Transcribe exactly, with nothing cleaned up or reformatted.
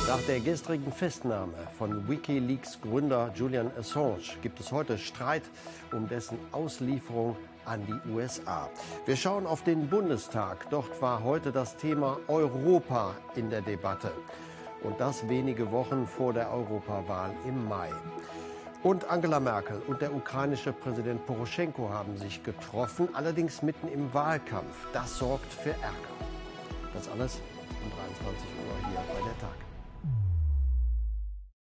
Nach der gestrigen Festnahme von WikiLeaks-Gründer Julian Assange gibt es heute Streit um dessen Auslieferung an die U S A. Wir schauen auf den Bundestag. Dort war heute das Thema Europa in der Debatte. Und das wenige Wochen vor der Europawahl im Mai. Und Angela Merkel und der ukrainische Präsident Poroschenko haben sich getroffen, allerdings mitten im Wahlkampf. Das sorgt für Ärger. Das alles um dreiundzwanzig Uhr hier bei der Tag.